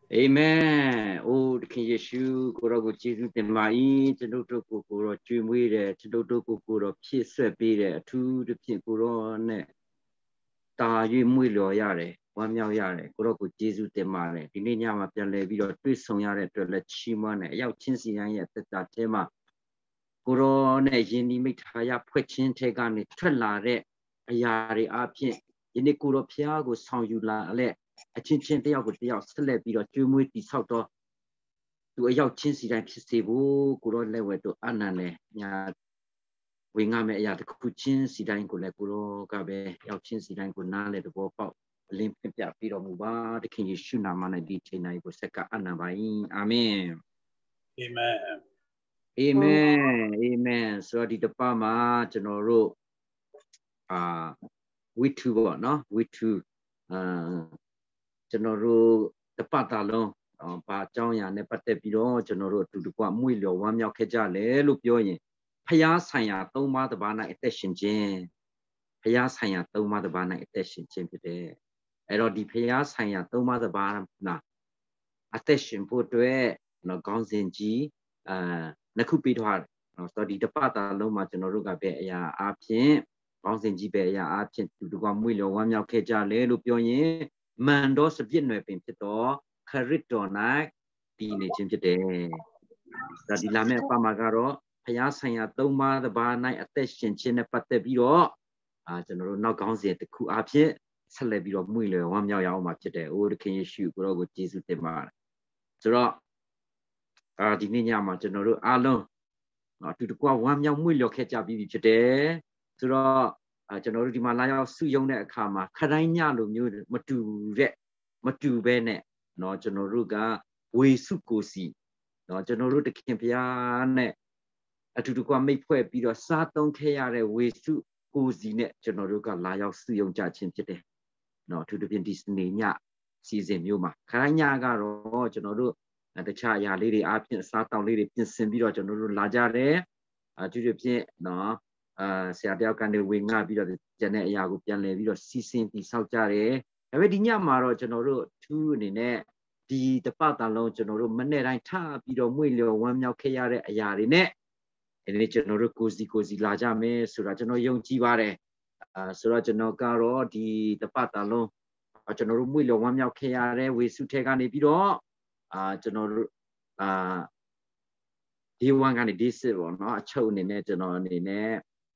Amen. Oh, the King Yeshu, Kurago Jesus, the Mai, the Doctor Kukuro, Jimwe, the Doctor Kukuro, Piece Beat, two the Pikuro, Ta Yimwilo Yare, 1 Yare, Kurago Jesus, the Mare, the Ninyama Levi, 3 Song Yare, to let Chimane, Yao Chinsi, yet that tema. Kurone, Yini Mitaya, Pwechin, take on it, Trelare, a Yari Apin, Yinikuro Piago, Song you la. A chin they are good, they are celeb, you know, the south to a yacht chinsy and Pistibu, Kuro level to Anane, ya Wingame ya the Kuchin, Sidan Kulekuro, Gabe, Yauchin Sidan Kunale, the Bopa, Limpia, Piro Muba, the King Shuna Mana Dichina, Seka Anabai, Amen. Amen. Amen. Amen. So the Pama, General, we two, no, we two, General, the Patalon. ဘာကြောင့်ရနဲ့ပတ်သက်ပြီးတော့ကျွန်တော်တို့အတူတကွမွေလျော်ဝမ်းမြောက်ခဲ့ကြလဲလို့ပြောရင်ဖျားဆိုင်ရာ၃ပါးတစ်ပါး၌အသက်ရှင်ခြင်းဖျားဆိုင်ရာ၃ပါးတစ်ပါး၌အသက်ရှင်ခြင်းဖြစ်တယ်အဲ့တော့ဒီဖျားဆိုင်ရာ၃ပါးတစ်ပါးနာအသက်ရှင်ဖို့အတွက်နော်ခေါင်းစဉ်ကြီးနှစ်ခုပြီးတော့နော်ဆိုတော့ဒီတစ်ပတ်တာလုံးမှာကျွန်တော်တို့ကပဲအရာအဖြစ်ခေါင်းစဉ်ကြီးပဲအရာအဖြစ်အတူတကွမွေလျော်ဝမ်းမြောက်ခဲ့ကြလဲလို့ပြောရင်မန်တော်စပြည့်နွယ်ပင်ဖြစ်တော့ခရစ်တော်၌တည်နေခြင်းဖြစ်တယ်။ဒါဒီလာမယ့်အပမှာကတော့ဖျားဆိုင်ရာ၃ပါးတစ်ပါး၌အသက်ရှင်ခြင်းနဲ့ပတ်သက်ပြီးတော့ကျွန်တော်တို့နောက်ခေါင်းစဉ်တစ်ခုအဖြစ်ဆက်လက်ပြီးတော့မှုလေဝမ်းမြောက်ရအောင်မှာဖြစ်တယ်။အိုးသခင်ယေရှုကိုရောကိုယေရှုတင်ပါတယ်။ဆိုတော့ဒီနေ့ညမှာကျွန်တော်တို့အားလုံးအတူတကွဝမ်းမြောက်မှုလျော်ခဲ့ကြပြီးဖြစ်တယ်။ဆိုတော့ကျွန်တော်တို့ဒီမှာလာရောက်စုယုံတဲ့အခါမှာခတိုင်းညလိုမျိုးမတူပဲနဲ့နော်ကျွန်တော်တို့ကဝေစုကိုစီနော်ကျွန်တော်တို့တခင်ဖျားနဲ့အတူတကွမိတ်ဖွဲ့ပြီးတော့စားသုံးခဲ့ရတဲ့ဝေစုကိုစီနဲ့ကျွန်တော်တို့ကလာရောက်စုယုံကြခြင်းဖြစ်တယ်နော်အထူးသဖြင့်ဒီစနေညစီစဉ်မျိုးမှာခရိုင်းညကတော့ကျွန်တော်တို့တခြားအရာလေးတွေအပြင်စားတောက်လေးတွေပြင်ဆင်ပြီးတော့ကျွန်တော်တို့လာကြတယ်အထူးသဖြင့်နော်ဆရာတယောက်ကနေဝင်ငှပြီးတော့ကျန်တဲ့အရာကိုပြန်လည်ပြီးတော့စီစဉ်ပြီးစောက်ကြတယ်ဒါပေမဲ့ဒီညမှာတော့ကျွန်တော်တို့ထူးအနေနဲ့ဒီတပတ်တာလုံးကျွန်တော်တို့မနေ့တိုင်းထားပြီးတော့မွေလျော်ဝမ်းမြောက်ခဲ့ရတဲ့အရာတွေနဲ့ဒီနေ့ကျွန်တော်တို့ကိုစီလာကြမယ်ဆိုတာကျွန်တော်ယုံကြည်ပါတယ်ဆိုတော့ကျွန်တော်ကတော့ဒီတပတ်တာလုံးကျွန်တော်တို့မွေလျော်ဝမ်းမြောက်ခဲ့ရတဲ့ဝေစုထဲကနေပြီးတော့ကျွန်တော်တို့ဒီဝန်ကနေဒီစစ်ပေါ့နော်အချုပ်အနေနဲ့ကျွန်တော်အနေနဲ့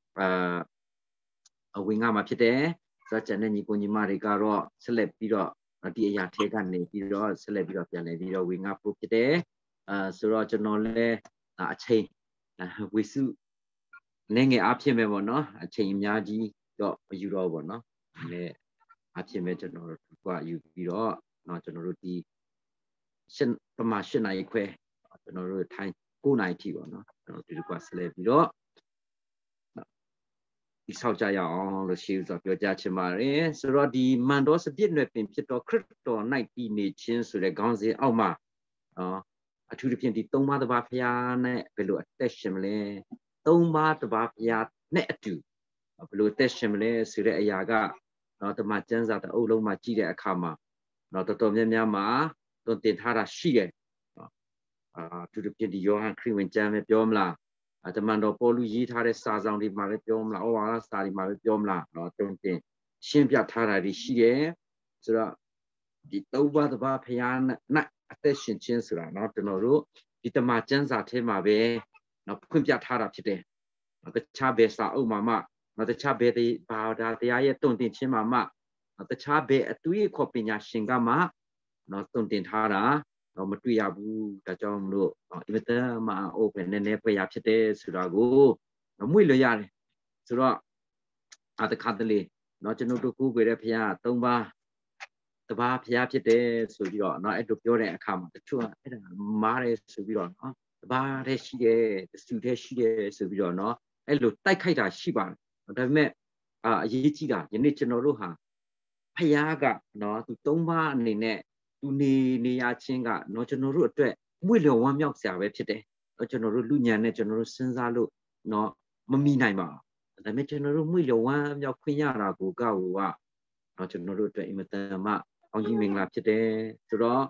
အဝင်ကမှာဖြစ်တယ်ဆိုတော့ကျွန်တော်ညီကိုညီမတွေကတော့ဆက်လက်ပြီးတော့ဒီအရာထဲကနေပြီးတော့ဆက်လက်ပြီးတော့ပြန်လည်ပြီးတော့ဝင်ငါဖို့ဖြစ်တယ်ဆိုတော့ကျွန်တော်လည်းအချိန်ဝေစုနေငယ်အဖြစ်ပဲပေါ့နော်အချိန်အများကြီးတော့မယူတော့ဘူးနော်လည်းအဖြစ်ပဲကျွန်တော်တို့ကယူပြီးတော့ကျွန်တော်တို့ဒီပမာ၈နိုင်ခွဲကျွန်တော်တို့ထိုင်း9နိုင်ထိပေါ့နော်ကျွန်တော်ဒီကဆက်လက်ပြီးတော့ဒီဆောက်ကြရအောင်လို့ရှိဦးစွာပြောကြားချင်ပါတယ်ဆိုတော့ဒီမန်တော်စပြည့်နွယ်ပင်ဖြစ်တော့ခရစ်တော်၌တည်နေခြင်းဆိုတဲ့ခေါင်းစဉ်အောက်မှာအထူးသဖြင့်ဒီ၃ပါးတစ်ပါးဖျားနဲ့ဘယ်လိုအသက်ရှင်မလဲ၃ပါးတစ်ပါးဖျားနဲ့အတူဘယ်လိုအသက်ရှင်မလဲဆိုတဲ့အရာကတမန်ကျမ်းစာတအုပ်လုံးမှာကြည့်တဲ့အခါမှာတော်တော်များများမှာသွန်သင်ထားတာရှိတယ်အထူးသဖြင့်ဒီယောဟန်ခရစ်ဝင်ကျမ်းပဲပြောမလားတမန်တော်ပေါလုရေးထားတဲ့စာဆောင်တွေမှာလည်းပြောမလားဩဝါဒစာတွေမှာလည်းပြောမလားတုံ့တင်ရှင်းပြထားတာတွေရှိတယ်ဆိုတော့ဒီ၃ပါးတစ်ပါးဖျားနဲ့အသက်ရှင်ခြင်းဆိုတာကျွန်တော်တို့ဒီတမန်ကျမ်းစာထဲမှာပဲဖွင့်ပြထားတာဖြစ်တယ်တခြားဘယ်စာအုပ်မှာမှတခြားဘယ်ဘာသာတရားရဲ့တုံ့တင်ခြင်းမှာမှတခြားဘယ်အတွေ့အခေါ်ပညာရှင်ကမှတုံ့တင်ထားတာမတွေ့ရဘူးဒါကြောင့်မလို့အင်မတန်မှအိုပန်နည်းနည်းပြရဖြစ်တယ်ဆိုတာကိုမွေ့လို့ရတယ်ဆိုတော့တခါတလေကျွန်တော်တို့ကိုယ်ွယ်တဲ့ဖျား၃ပါးတစ်ပါးဖျားဖြစ်တယ်ဆိုပြီးတော့အဲ့လိုပြောတဲ့အခါမှာတချို့အဲ့ဒါမားတယ်ဆိုပြီးတော့တစ်ပါးတည်းရှိတယ်တစုတည်းရှိတယ်ဆိုပြီးတော့အဲ့လိုတိုက်ခိုက်တာရှိပါတယ်ဒါပေမဲ့အရေးကြီးတာယနေ့ကျွန်တော်တို့ဟာဖျားကသူ၃ပါးအနေနဲ့သူနေရချင်းကကျွန်တော်တို့အတွက်မွေ့လျော်ဝမ်းမြောက်စရာပဲဖြစ်တယ်ကျွန်တော်တို့လူညံနဲ့ကျွန်တော်တို့စဉ်းစားလို့မမိနိုင်ပါဘူးဒါပေမဲ့ကျွန်တော်တို့မွေ့လျော်ဝမ်းမြောက်ခွင့်ရတာကိုကျွန်တော်တို့အတွက်အင်မတန်မှအောင်ကြီးမင်္ဂလာဖြစ်တယ်ဆိုတော့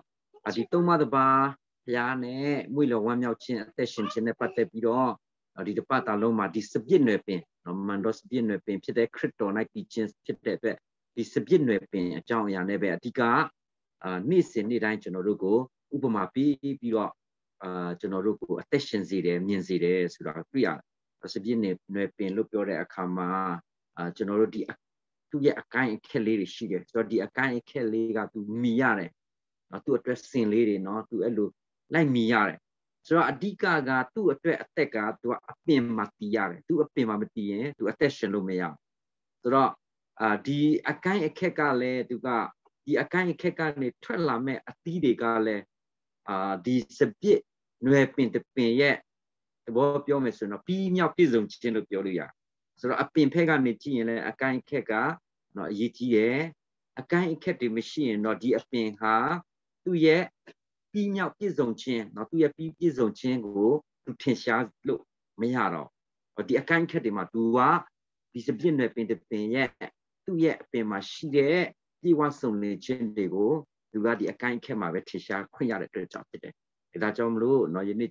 ဒီသုံးပါးတစ်ပါးဘုရားနဲ့မွေလောဝမ်းမြောက်ခြင်းအသက်ရှင်ခြင်းနဲ့ပတ်သက်ပြီးတော့ဒီတစ်ပတ်တာလုံးမှာဒီစပြည့်နယ်ပင်မန်တော်စပြည့်နယ်ပင်ဖြစ်တဲ့ခရစ်တော်၌တည်ခြင်းဖြစ်တဲ့အတွက်ဒီစပြည့်နယ်ပင်အကြောင်းအရာနဲ့ပဲအဓိကနေ့စဉ်နေ့တိုင်းကျွန်တော်တို့ကိုဥပမာပြီးတော့ကျွန်တော်တို့ကိုအသက်ရှင်စေတယ်မြင်စေတယ်ဆိုတာတွေ့ရတယ်စပြည့်နယ်ပင်လို့ပြောတဲ့အခါမှာကျွန်တော်တို့ဒီသူ့ရဲ့အကိုင်းအခက်လေးတွေရှိတယ်ဆိုတော့ဒီအကိုင်းအခက်လေးကသူမြည်ရတယ်သူ့အတွက်စင်လေးတွေနော်သူအဲ့လိုလိုက်မြည်ရတယ်ဆိုတော့အဓိကကသူ့အတွက်အသက်ကသူကအပင်မှာတည်ရတယ်သူအပင်မှာမတည်ရင်သူအသက်ရှင်လို့မရဆိုတော့ဒီအကိုင်းအခက်ကလည်းသူကဒီအကိုင်းအခက်ကနေထွက်လာမဲ့အသီးတွေကလည်းဒီစပြည့်နွယ်ပင်တပင်ရဲ့သဘောပြောမယ်ဆိုတော့ပြီးမြောက်ပြည့်စုံခြင်းလို့ပြောလို့ရတယ်ဆိုတော့အပင်ဖက်ကနေကြည့်ရင်လည်းအကိုင်းအခက်ကနော်အရေးကြီးတယ်အကိုင်းအခက်တွေမရှိရင်တော့ဒီအပင်ဟာသူ့ရဲ့ပြီးမြောက်ပြည့်စုံခြင်းနော်သူ့ရဲ့ပြည့်စုံခြင်းကိုသူထင်ရှားလို့မရတော့ဒီအကိုင်းအခက်တွေမှာသူကဒီစပြည့်နယ်ပင်တပင်ရဲ့သူ့ရဲ့အပင်မှာရှိတဲ့ပြေဝဆုံနေခြင်းတွေကိုသူကဒီအကိုင်းအခက်မှာပဲထင်ရှားခွင့်ရတဲ့အတွက်ကြောင့်ဖြစ်တယ်ဒါကြောင့်မလို့နော်ယနေ့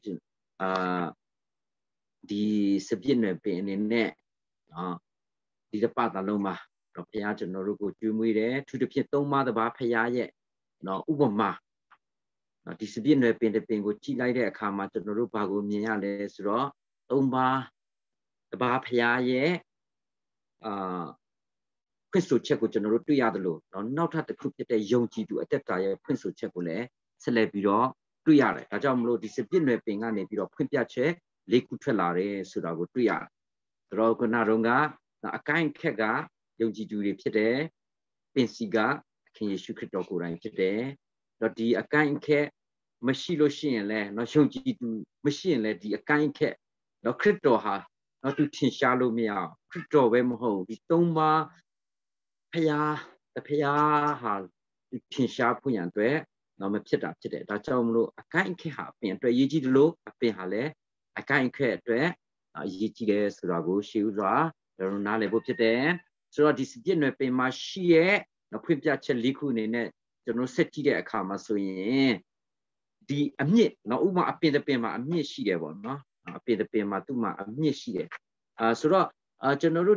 ဒီစပြည့်နယ်ပင်အနေနဲ့ဒီတစ်ပတ်လုံးမှာတော့ဘုရားကျွန်တော်တို့ကိုကျွေးမွေးတယ်သူတစ်ဖြစ်သုံးပါးတစ်ပါးဘုရားရဲ့နော်ဥပမာနော်ဒီစပြည့်နယ်ပင်တစ်ပင်ကိုကြည့်လိုက်တဲ့အခါမှာကျွန်တော်တို့ဘာကိုမြင်ရလဲဆိုတော့သုံးပါးတစ်ပါးဘုရားရဲ့ဖွင့်ဆိုချက်ကိုကျွန်တော်တို့တွေ့ရတယ်လို့နောက်ထပ်တစ်ခုဖြစ်တဲ့ယုံကြည်သူအသက်တာရဲ့ဖွင့်ဆိုချက်ကိုလည်းဆက်လက်ပြီးတော့တွေ့ရတယ်ဒါကြောင့်မလို့ဒီစပြည့်နယ်ပင်ကနေပြီးတော့ဖွင့်ပြချက်၄ခုထွက်လာတယ်ဆိုတာကိုတွေ့ရတယ်ဒါတော့ခုနကအကိုင်းခက်ကယုံကြည်သူတွေဖြစ်တယ်ပင်စီကအခင်ယေရှုခရစ်တော်ကိုယ်တိုင်ဖြစ်တယ်တော့ဒီအကိုင်းခက်မရှိလို့ရှိရင်လည်းယုံကြည်သူမရှိရင်လည်းဒီအကိုင်းခက်ခရစ်တော်ဟာသူထင်ရှားလို့မရခရစ်တော်ပဲမဟုတ်ဒီသုံးပါးဖျားဟာထင်ရှားဖို့ရန်အတွက်မဖြစ်တာဖြစ်တယ်ဒါကြောင့်မလို့အကိုင်းခက်ဟာအပင်အတွက်ရေးကြည့်တယ်လို့အပင်ဟာလည်းအကိုင်းခက်အတွက်ရေးကြည့်တယ်ဆိုတာကိုရှေးဥစွာကျွန်တော်နားလည်ဖို့ဖြစ်တယ်ဆိုတော့ဒီစပြည့်နယ်ပင်မှာရှိရဲ့ဖွင့်ပြချက်၄ခုအနေနဲ့ကျွန်တော်ဆက်ကြည့်တဲ့အခါမှာဆိုရင်ဒီအမြင့်ဥပမာအပင်တစ်ပင်မှာအမြင့်ရှိတယ်ပေါ့နော်အပင်တစ်ပင်မှာသူ့မှာအမြင့်ရှိတယ်ဆိုတော့ကျွန်တော်တို့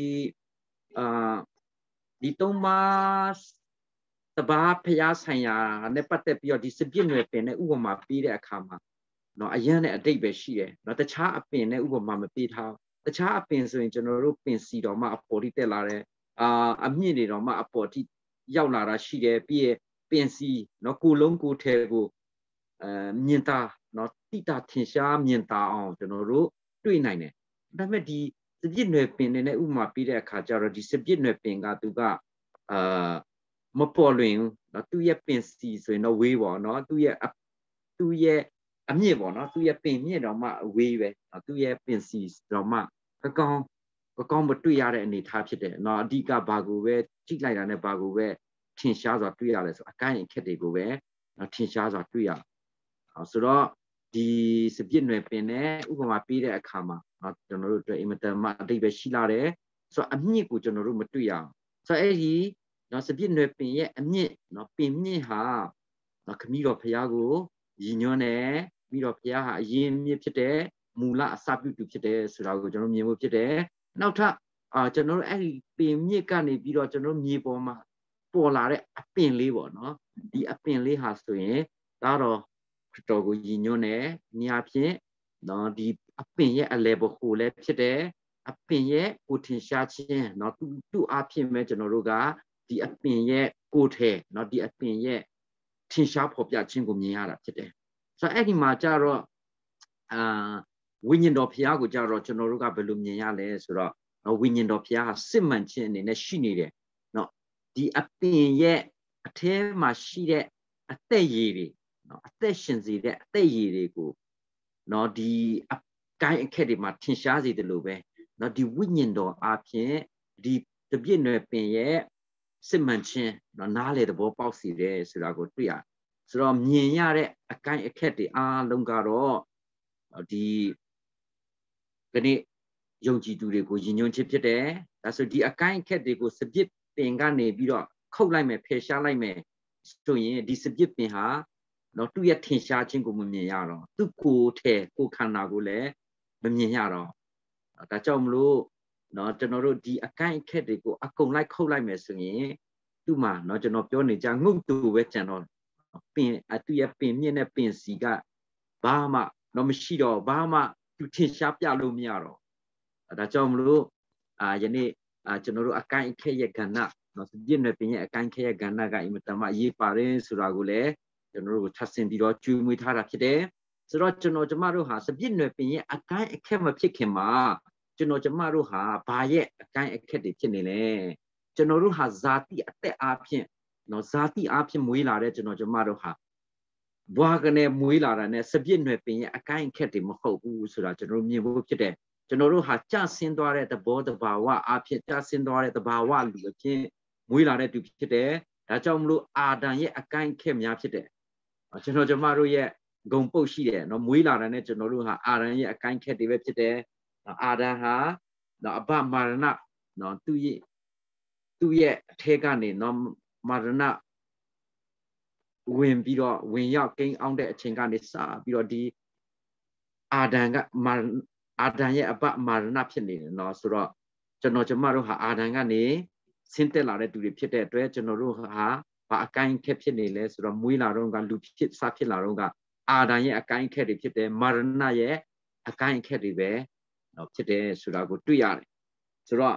ဒီသုံးပါးတပါးဖျားဆိုင်ရာနဲ့ပတ်သက်ပြီးတော့ဒီစပြည့်နယ်ပင်နဲ့ဥပမာပေးတဲ့အခါမှာအရန်နဲ့အတိတ်ပဲရှိတယ်တခြားအပင်နဲ့ဥပမာမပေးထားတခြားအပင်ဆိုရင်ကျွန်တော်တို့ပင်စီတော်မှအပေါ်ထိတက်လာတယ်အမြင့်တွေတော်မှအပေါ်ထိရောက်လာတာရှိတယ်ပြီးရင်ပင်စီကိုလုံးကိုထဲကိုမြင်တာတိတာထင်ရှားမြင်တာအောင်ကျွန်တော်တို့တွေ့နိုင်တယ်ဒါပေမဲ့ဒီစပြည့်နယ်ပင်နဲ့ဥပမာပေးတဲ့အခါကျတော့ဒီစပြည့်နယ်ပင်ကသူကမပေါ်လွင်ဘူးသူ့ရဲ့ပင်စီဆိုရင်တော့ဝေးပေါ့သူ့ရဲ့အမြင့်ပေါ့သူ့ရဲ့ပင်မြင့်တော့မှအဝေးပဲသူ့ရဲ့ပင်စီတော့မှအကောင်းမတွေ့ရတဲ့အနေအထားဖြစ်တယ်အဓိကဘာကိုပဲကြည့်လိုက်တာနဲ့ဘာကိုပဲထင်ရှားစွာတွေ့ရလဲဆိုအကိုင်းအခက်တွေကိုပဲထင်ရှားစွာတွေ့ရဆိုတော့ဒီစပြည့်နယ်ပင်နဲ့ဥပမာပေးတဲ့အခါမှာကျွန်တော်တို့အတွက်အင်မတန်မှအတိတ်ပဲရှိလာတယ်ဆိုတော့အမြင့်ကိုကျွန်တော်တို့မတွေ့ရအောင်ဆိုတော့အဲ့ဒီစပြည့်နယ်ပင်ရဲ့အမြင့်ပင်မြင့်ဟာခမည်းတော်ဘုရားကိုရည်ညွှန်းတယ်ပြီးတော့ဘုရားဟာအရင်မြစ်ဖြစ်တဲ့မူလအစပြုသူဖြစ်တယ်ဆိုတာကိုကျွန်တော်မြင်ဖို့ဖြစ်တယ်နောက်ထပ်ကျွန်တော်တို့အဲ့ဒီပင်မြစ်ကနေပြီးတော့ကျွန်တော်မြေပေါ်မှာပေါ်လာတဲ့အပင်လေးပေါ့ဒီအပင်လေးဟာဆိုရင်ဒါတော့ခရစ်တော်ကိုရည်ညွှန်းတယ်နေရာဖြင့်ဒီအပင်ရဲ့အလယ်ဘခုလည်းဖြစ်တယ်အပင်ရဲ့ကိုထင်ရှားခြင်းသူ့အဖြစ်မဲ့ကျွန်တော်တို့ကဒီအပင်ရဲ့ကိုထဲဒီအပင်ရဲ့ထင်ရှားဖော်ပြခြင်းကိုမြင်ရတာဖြစ်တယ်ဆိုတော့အဲ့ဒီမှာကြတော့ဝိညာဉ်တော်ဘုရားကိုကြတော့ကျွန်တော်တို့ကဘယ်လိုမြင်ရလဲဆိုတော့ဝိညာဉ်တော်ဘုရားဟာစစ်မှန်ခြင်းအနေနဲ့ရှိနေတယ်ဒီအပင်ရဲ့အထဲမှာရှိတဲ့အသက်ရည်တွေအသက်ရှင်စေတဲ့အသက်ရည်တွေကိုဒီအကိုင်းအခက်တွေမှာထင်ရှားစေတယ်လို့ပဲဒီဝိညာဉ်တော်အပြင်ဒီတပြည့်နယ်ပင်ရဲ့စစ်မှန်ခြင်းနားလေသဘောပေါက်စေတယ်ဆိုတာကိုတွေ့ရတယ်ဆိုတော့မြင်ရတဲ့အကိုင်းအခက်တွေအားလုံးကတော့ဒီကနေ့ယုံကြည်သူတွေကိုယဉ်ညွှန်းခြင်းဖြစ်တယ်ဒါဆိုဒီအကိုင်းအခက်တွေကိုစပြစ်ပင်ကနေပြီးတော့ခုတ်လိုက်မယ်ဖယ်ရှားလိုက်မယ်ဆိုရင်ဒီစပြစ်ပင်ဟာเนาะသူ့ရဲ့ထင်ရှားခြင်းကိုမမြင်ရတော့သူ့ကိုယ်ထဲကိုယ်ခန္ဓာကိုလည်းမမြင်ရတော့ဒါကြောင့်မလို့เนาะကျွန်တော်တို့ဒီအကိုင်းအခက်တွေကိုအကုန်လိုက်ခုတ်လိုက်မယ်ဆိုရင်သူ့မှာเนาะကျွန်တော်ပြောနေကြငုတ်တူပဲကြံတော့ပင်သူ့ရဲ့ပင်မြင့်တဲ့ပင်စီကဘာမှเนาะမရှိတော့ဘာမှသူထင်ရှားပြလို့မရတော့ဒါကြောင့်မလို့ယနေ့ကျွန်တော်တို့အကိုင်းအခက်ရဲ့ကဏ္ဍเนาะပြည့်နယ်ပင်ရဲ့အကိုင်းအခက်ရဲ့ကဏ္ဍကအင်မတန်မှအရေးပါတယ်ဆိုတာကိုလည်းကျွန်တော်တို့ထပ်ဆင်ပြီးတော့ကျွေးမွေးထားတာဖြစ်တယ်ဆိုတော့ကျွန်တော်ကျမတို့ဟာစပြည့်နယ်ပင်ရဲ့အကိုင်းအခက်မဖြစ်ခင်မှာကျွန်တော်ကျမတို့ဟာဘာရဲ့အကိုင်းအခက်တွေဖြစ်နေလဲကျွန်တော်တို့ဟာဇာတိအသက်အားဖြင့်เนาะဇာတိအားဖြင့်မွေးလာတဲ့ကျွန်တော်ကျမတို့ဟာဘွားကနေမွေးလာတာနဲ့စပြည့်နယ်ပင်ရဲ့အကိုင်းအခက်တွေမဟုတ်ဘူးဆိုတာကျွန်တော်မြင်ဖို့ဖြစ်တယ်ကျွန်တော်တို့ဟာကြဆင်းသွားတဲ့သဘောတဘာဝအဖြစ်ကြဆင်းသွားတဲ့သဘာဝလူအဖြစ်မွေးလာတဲ့သူဖြစ်တယ်ဒါကြောင့်မလို့အာဒံရဲ့အကိုင်းအခက်များဖြစ်တယ်ကျွန်တော်ကျမတို့ရဲ့ဂုံပုတ်ရှိတယ်เนาะမွေးလာတဲ့နဲ့ကျွန်တော်တို့ဟာအာဒံရဲ့အကိုင်းအခက်တွေပဲဖြစ်တယ်အာဒံဟာเนาะအဘမာရဏเนาะသူ့ရဲ့အထက်ကနေเนาะမာရဏဝင်ပြီးတော့ဝင်ရောက်ကိန်းအောင်တဲ့အချိန်ကနေစပြီးတော့ဒီအာဒံကအာဒံရဲ့အပမာရဏဖြစ်နေတယ်เนาะဆိုတော့ကျွန်တော်ကျမတို့ဟာအာဒံကနေဆင်းသက်လာတဲ့သူတွေဖြစ်တဲ့အတွက်ကျွန်တော်တို့ဟာဘာအကိုင်းခက်ဖြစ်နေလဲဆိုတော့မွေးလာတော့ကလူဖြစ်စဖြစ်လာတော့ကအာဒံရဲ့အကိုင်းခက်တွေဖြစ်တယ်မာရဏရဲ့အကိုင်းခက်တွေပဲเนาะဖြစ်တယ်ဆိုတာကိုတွေ့ရတယ်ဆိုတော့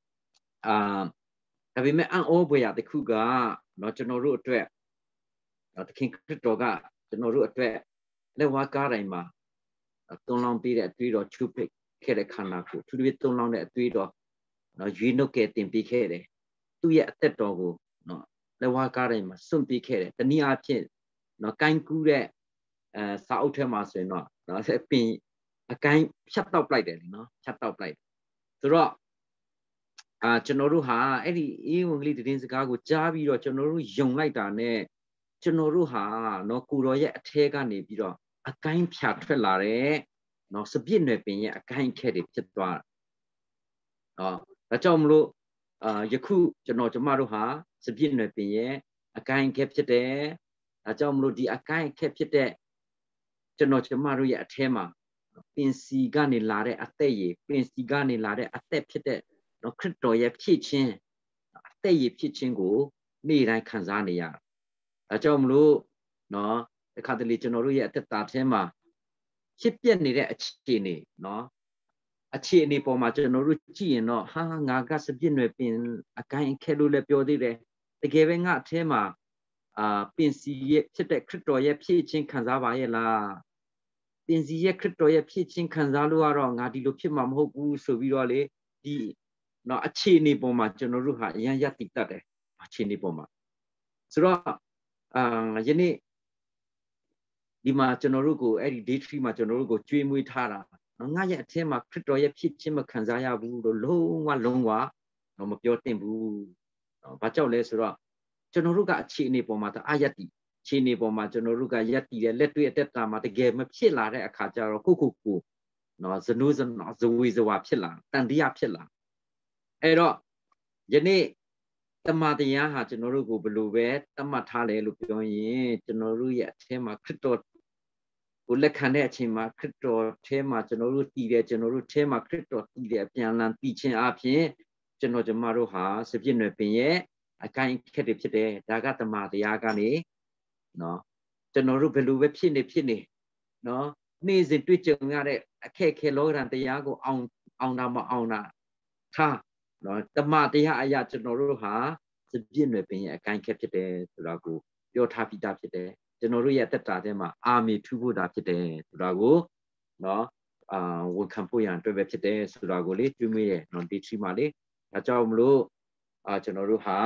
ဒါပေမဲ့အံ့ဩဖွယ်ရာတစ်ခုကเนาะကျွန်တော်တို့အတွက်သခင်ခရစ်တော်ကကျွန်တော်တို့အတွက်လက်ဝါးကားတိုင်းမှာသွန်လောင်းပေးတဲ့အသွေးတော်ချုပ်ပိတ်ခဲ့တဲ့ခန္ဓာကိုသူတို့သွန်လောင်းတဲ့အသွေးတော်နော်ရွေးနှုတ်ကဲတင်ပေးခဲ့တယ်သူ့ရဲ့အသက်တော်ကိုနော်လက်ဝါးကားတိုင်းမှာစွန့်ပေးခဲ့တယ်တနည်းအားဖြင့်နော်ကိုင်းကူးတဲ့စာအုပ်ထဲမှာဆိုရင်တော့နော်ပင်အကိုင်းဖြတ်တောက်လိုက်တယ်နော်ဖြတ်တောက်လိုက်ဆိုတော့ကျွန်တော်တို့ဟာအဲ့ဒီအေးဝင်ကလေးသတင်းစကားကိုကြားပြီးတော့ကျွန်တော်တို့ယုံလိုက်တာနဲ့ကျွန်တော်တို့ဟာနော်ကိုတော်ရဲ့အထဲကနေပြီးတော့အကိုင်းဖြာထွက်လာတဲ့နော်စပြည့်နယ်ပင်ရဲ့အကိုင်းခက်တွေဖြစ်သွားတာဒါကြောင့်မလို့ယခုကျွန်တော်ကျမတို့ဟာစပြည့်နယ်ပင်ရဲ့အကိုင်းခက်ဖြစ်တယ်ဒါကြောင့်မလို့ဒီအကိုင်းခက်ဖြစ်တဲ့ကျွန်တော်ကျမတို့ရဲ့အထဲမှာပင်စီကနေလာတဲ့အသက်ရည်ပင်စီကနေလာတဲ့အသက်ဖြစ်တဲ့နော်ခရစ်တော်ရဲ့ဖြစ်ခြင်းအသက်ရည်ဖြစ်ခြင်းကိုနေ့တိုင်းခံစားနေရဒါကြောင့်မလို့နော်တခါတလေကျွန်တော်တို့ရဲ့အသက်တာထဲမှာဖြစ်ပျက်နေတဲ့အခြေအနေနော်အခြေအနေပေါ်မှာကျွန်တော်တို့ကြည့်ရင်တော့ဟာငါကစပြည့်နွယ်ပင်အကိုင်းခဲလို့လည်းပြောသေးတယ်တကယ်ပဲငါအထဲမှာပင်စီရဲ့ဖြစ်တဲ့ခရစ်တော်ရဲ့ဖြစ်ခြင်းခံစားပါရဲ့လားပင်စီရဲ့ခရစ်တော်ရဲ့ဖြစ်ခြင်းခံစားလို့ကတော့ငါဒီလိုဖြစ်မှာမဟုတ်ဘူးဆိုပြီးတော့လေဒီနော်အခြေအနေပေါ်မှာကျွန်တော်တို့ဟာအရန်ရတည်တတ်တယ်အခြေအနေပေါ်မှာဆိုတော့ယနေ့ဒီမှာကျွန်တော်တို့ကိုအဲ့ဒီ day 3မှာကျွန်တော်တို့ကိုကြွေးမွေးထားတာနော်ငါရဲ့အထက်မှာခရစ်တော်ရဲ့ဖြစ်ခြင်းမခံစားရဘူးလို့လုံးဝတော့မပြောသင့်ဘူး။ဘာကြောင့်လဲဆိုတော့ကျွန်တော်တို့ကအခြေအနေပေါ်မှာအာယတ္တိအခြေအနေပေါ်မှာကျွန်တော်တို့ကယက်တည်တဲ့လက်တွေ့အသက်တာမှာတကယ်မဖြစ်လာတဲ့အခါကျတော့ကိုနော်ဇနုဇဝေဇဝါဖြစ်လာတန်တရားဖြစ်လာအဲ့တော့ယနေ့တမန်တရားဟာကျွန်တော်တို့ကိုဘယ်လိုပဲတတ်မှတ်ထားလဲလို့ပြောရင်ကျွန်တော်တို့ရဲ့အထဲမှာခရစ်တော်ကိုလက်ခံတဲ့အချိန်မှာခရစ်တော်ထဲမှာကျွန်တော်တို့တည်တယ်ကျွန်တော်တို့ထဲမှာခရစ်တော်တည်တယ်အပြန်အလှန်တည်ခြင်းအပြင်ကျွန်တော်ကျမတို့ဟာစပြည့်နယ်ပင်ရဲ့အကိုင်းခက်တွေဖြစ်တယ်ဒါကတမန်တရားကနေနော်ကျွန်တော်တို့ဘယ်လိုပဲဖြစ်နေနော်နေ့စဉ်တွေ့ကြုံရတဲ့အခက်ခဲလောကဓာတ်တရားကိုအောင်တာမအောင်တာထားနော်တမန်တရားအရာကျွန်တော်တို့ဟာစပြည့်နယ်ပင်ရဲ့အကိုင်းခက်ဖြစ်တယ်ဆိုတာကိုပြောထားပြီးသားဖြစ်တယ်ကျွန်တော်တို့ရဲ့တက်တာထဲမှာအာမီထူဖို့တာဖြစ်တယ်ဆိုတာကိုနော်ဝန်ခံဖို့ရန်အတွက်ပဲဖြစ်တယ်ဆိုတာကိုလေတွေးမိရဲ့နော်ဒီ3မှာလေဒါကြောင့်မလို့ကျွန်တော်တို့ဟာ